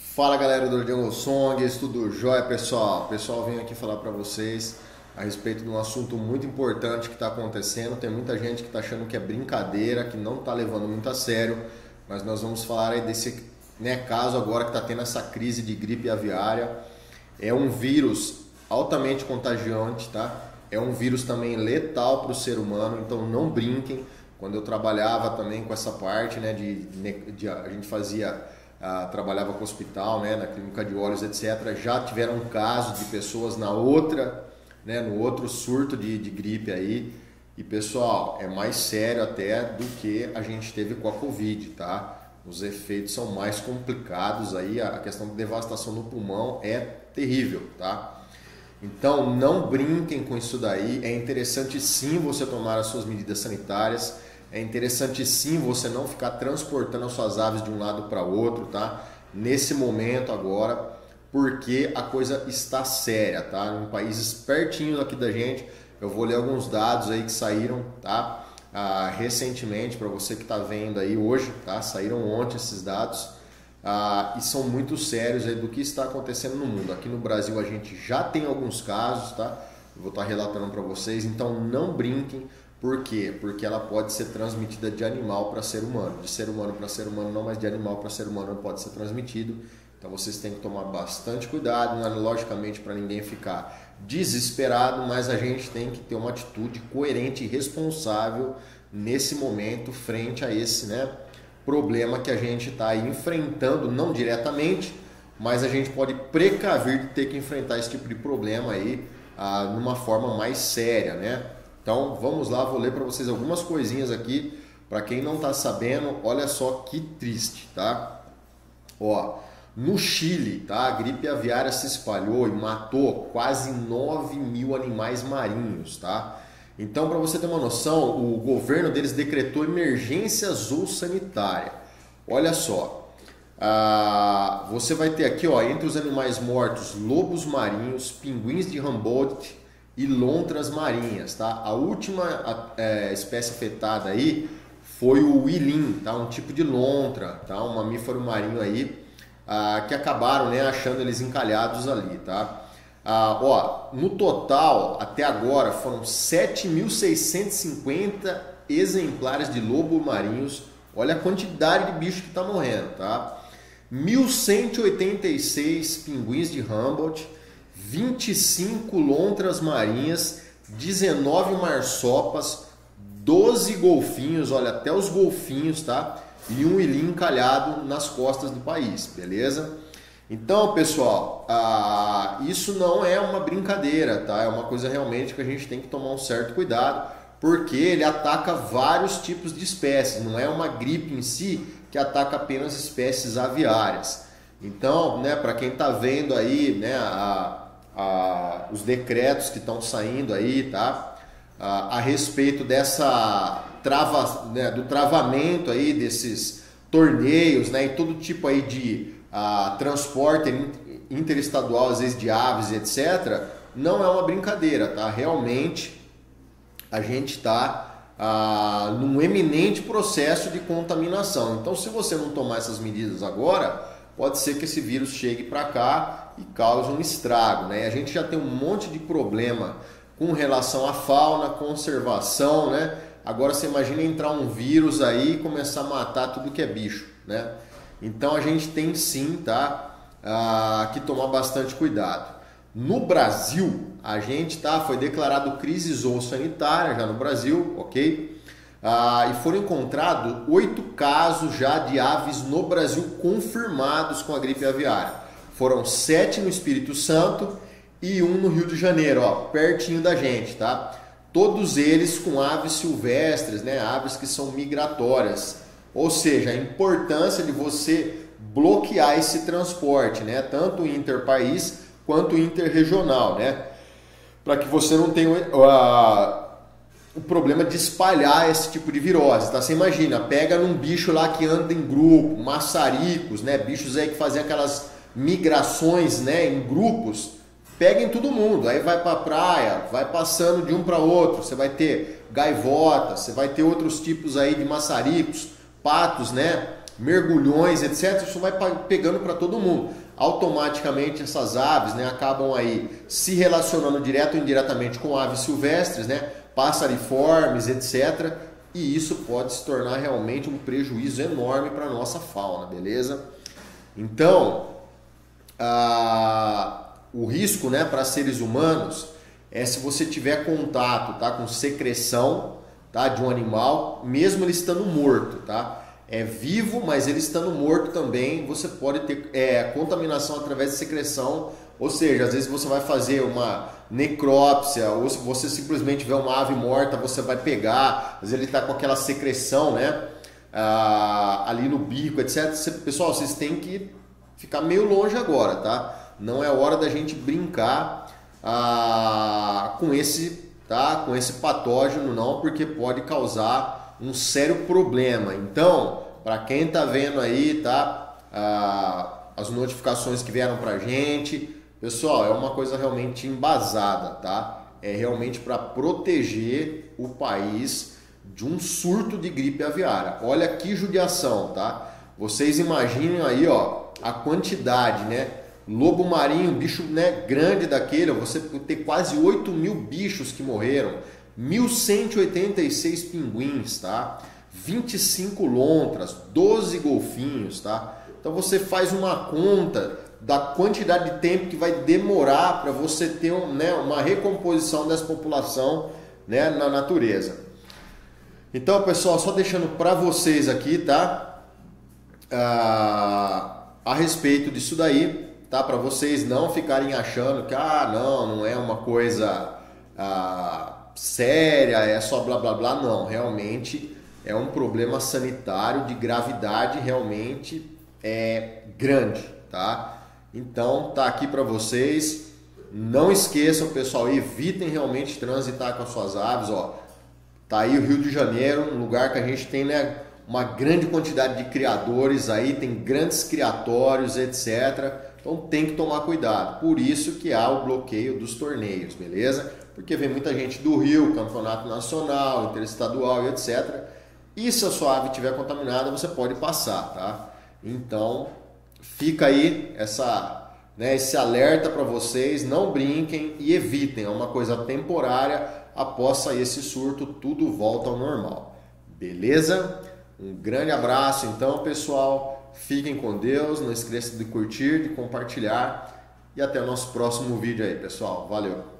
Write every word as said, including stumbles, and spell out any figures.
Fala galera do Jungle Songs, tudo jóia pessoal? Pessoal, venho aqui falar para vocês a respeito de um assunto muito importante que está acontecendo. Tem muita gente que está achando que é brincadeira, que não está levando muito a sério, mas nós vamos falar aí desse né, caso agora que está tendo essa crise de gripe aviária. É um vírus altamente contagiante, tá? É um vírus também letal para o ser humano, então não brinquem. Quando eu trabalhava também com essa parte, né, de, de a gente fazia Uh, trabalhava com o hospital, né, na clínica de olhos, etcétera. Já tiveram casos de pessoas na outra, né, no outro surto de, de gripe aí. E pessoal, é mais sério até do que a gente teve com a Covid, tá? Os efeitos são mais complicados aí, a questão de devastação no pulmão é terrível, tá? Então não brinquem com isso daí. É interessante sim você tomar as suas medidas sanitárias. É interessante sim você não ficar transportando as suas aves de um lado para outro, tá? Nesse momento agora, porque a coisa está séria, tá? Em países pertinhos aqui da gente, eu vou ler alguns dados aí que saíram, tá? Ah, recentemente, para você que está vendo aí hoje, tá? Saíram ontem esses dados ah, e são muito sérios aí do que está acontecendo no mundo. Aqui no Brasil a gente já tem alguns casos, tá? Eu vou estar relatando para vocês, então não brinquem. Por quê? Porque ela pode ser transmitida de animal para ser humano. De ser humano para ser humano não, mas de animal para ser humano não pode ser transmitido. Então vocês têm que tomar bastante cuidado, não é logicamente para ninguém ficar desesperado, mas a gente tem que ter uma atitude coerente e responsável nesse momento frente a esse né, problema que a gente está enfrentando, não diretamente, mas a gente pode precaver de ter que enfrentar esse tipo de problema aí ah, numa forma mais séria, né? Então vamos lá, vou ler para vocês algumas coisinhas aqui. Para quem não está sabendo, olha só que triste, tá? Ó, no Chile, tá? A gripe aviária se espalhou e matou quase nove mil animais marinhos, tá? Então, para você ter uma noção, o governo deles decretou emergência zoossanitária. Olha só, ah, você vai ter aqui, ó, entre os animais mortos, lobos marinhos, pinguins de Humboldt e lontras marinhas, tá? A última é, espécie afetada aí foi o uilim, tá? Um tipo de lontra, tá? Um mamífero marinho aí ah, que acabaram né, achando eles encalhados ali, tá? Ah, ó, no total, até agora, foram sete mil seiscentos e cinquenta exemplares de lobo marinhos. Olha a quantidade de bicho que tá morrendo, tá? mil cento e oitenta e seis pinguins de Humboldt, vinte e cinco lontras marinhas, dezenove marsopas, doze golfinhos, olha, até os golfinhos, tá? E um uilim encalhado nas costas do país, beleza? Então, pessoal, ah, isso não é uma brincadeira, tá? É uma coisa realmente que a gente tem que tomar um certo cuidado, porque ele ataca vários tipos de espécies, não é uma gripe em si que ataca apenas espécies aviárias. Então, né, para quem está vendo aí, né, a Ah, os decretos que estão saindo aí, tá? Ah, a respeito dessa trava, né, do travamento aí desses torneios, né, e todo tipo aí de ah, transporte interestadual, às vezes de aves, etcétera. Não é uma brincadeira, tá? Realmente a gente está ah, num eminente processo de contaminação. Então, se você não tomar essas medidas agora, pode ser que esse vírus chegue para cá e cause um estrago, né? A gente já tem um monte de problema com relação à fauna, conservação, né? Agora você imagina entrar um vírus aí e começar a matar tudo que é bicho, né? Então a gente tem sim, tá? Ah, que tomar bastante cuidado. No Brasil, a gente tá, foi declarado crise zoossanitária já no Brasil, ok? Ah, e foram encontrados oito casos já de aves no Brasil confirmados com a gripe aviária. Foram sete no Espírito Santo e um no Rio de Janeiro, ó, pertinho da gente, tá? Todos eles com aves silvestres, né? Aves que são migratórias. Ou seja, a importância de você bloquear esse transporte, né? Tanto interpaís quanto interregional, né? Para que você não tenha uh, o problema de espalhar esse tipo de virose, tá? Você imagina, pega num bicho lá que anda em grupo, maçaricos, né? Bichos aí que fazem aquelas migrações, né, em grupos, pega em todo mundo, aí vai para a praia, vai passando de um para outro, você vai ter gaivota, você vai ter outros tipos aí de maçaricos, patos, né, mergulhões, etcétera. Isso vai pegando para todo mundo. Automaticamente essas aves, né, acabam aí se relacionando direto ou indiretamente com aves silvestres, né, passariformes, etcétera. E isso pode se tornar realmente um prejuízo enorme para a nossa fauna, beleza? Então, a, o risco, né, para seres humanos é se você tiver contato, tá, com secreção, tá, de um animal, mesmo ele estando morto, tá? É vivo, mas ele estando morto também, você pode ter é, contaminação através de secreção, ou seja, às vezes você vai fazer uma necrópsia, ou se você simplesmente vê uma ave morta, você vai pegar, às vezes ele está com aquela secreção, né, ah, ali no bico, etcétera. Você, pessoal, vocês têm que ficar meio longe agora, tá? Não é hora da gente brincar ah, com esse, tá, com esse patógeno, não, porque pode causar um sério problema. Então, para quem tá vendo aí, tá, ah, as notificações que vieram pra gente, pessoal, é uma coisa realmente embasada, tá? É realmente para proteger o país de um surto de gripe aviária. Olha que judiação, tá? Vocês imaginem aí, ó, a quantidade, né? Lobo marinho, bicho, né, grande daquele, você ter quase oito mil bichos que morreram, mil cento e oitenta e seis pinguins, tá? vinte e cinco lontras, doze golfinhos, tá? Então você faz uma conta da quantidade de tempo que vai demorar para você ter um, né, uma recomposição dessa população, né, na natureza. Então, pessoal, só deixando para vocês aqui, tá? Ah, a respeito disso daí, tá? Para vocês não ficarem achando que, ah, não, não é uma coisa ah, séria, é só blá blá blá. Não, realmente é um problema sanitário de gravidade realmente é grande, tá? Então tá aqui para vocês. Não esqueçam, pessoal, evitem realmente transitar com as suas aves, ó. Tá aí o Rio de Janeiro, um lugar que a gente tem, né, uma grande quantidade de criadores aí, tem grandes criatórios, etcétera. Então tem que tomar cuidado. Por isso que há o bloqueio dos torneios, beleza? Porque vem muita gente do Rio, campeonato nacional, interestadual e etcétera. E se a sua ave estiver contaminada, você pode passar, tá? Então, fica aí essa, né, esse alerta para vocês, não brinquem e evitem, é uma coisa temporária, após sair esse surto, tudo volta ao normal. Beleza? Um grande abraço então, pessoal, fiquem com Deus, não esqueça de curtir, de compartilhar e até o nosso próximo vídeo aí, pessoal. Valeu!